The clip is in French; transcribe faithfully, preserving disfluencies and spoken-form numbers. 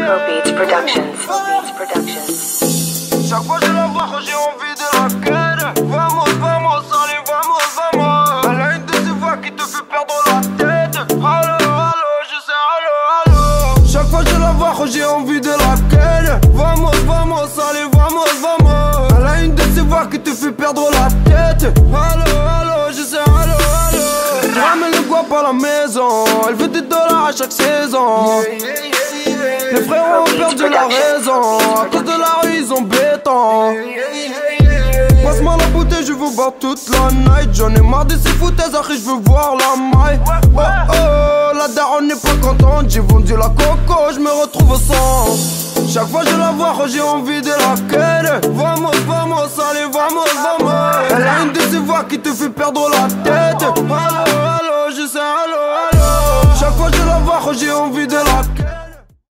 Pro Beats Productions. Beats Productions. Chaque fois que je la vois, j'ai envie de la ken. Vamos, vamos, allez, vamos, vamos. Elle a une de ces voix qui te fait perdre la tête. Allo, allo, je sais, allo, allo. Chaque fois que je la vois, j'ai envie de la ken. Vamos, vamos, allez, vamos, vamos. Elle a une de ces voix qui te fait perdre la tête. Allo, allo, je sais, allo, allo. Je ramène le guap à la maison. Elle veut des dollars à chaque saison. Les frères ont perdu la raison. À cause de la rue ils ont béton. Passe-moi la bouteille, je veux boire toute la night. J'en ai marre de ces foutaises, après je veux voir la maille. Oh oh, la daronne n'est pas contente. J'ai vendu la coco, je me retrouve au sang. Chaque fois que je la vois, j'ai envie de la ken. Vamos, vamos, allez, vamos, vamos. Elle a une de ces voix qui te fait perdre la tête. Allo, allo, je sais, allo, allo. Chaque fois que je la vois, j'ai envie de la ken.